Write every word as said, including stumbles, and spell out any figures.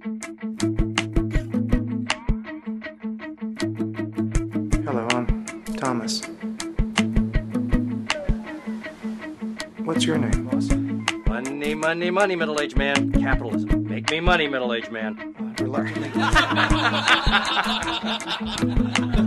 Hello, I'm Thomas. What's your name, boss? Money, money, money, middle-aged man. Capitalism. Make me money, middle-aged man. Uh, reluctantly.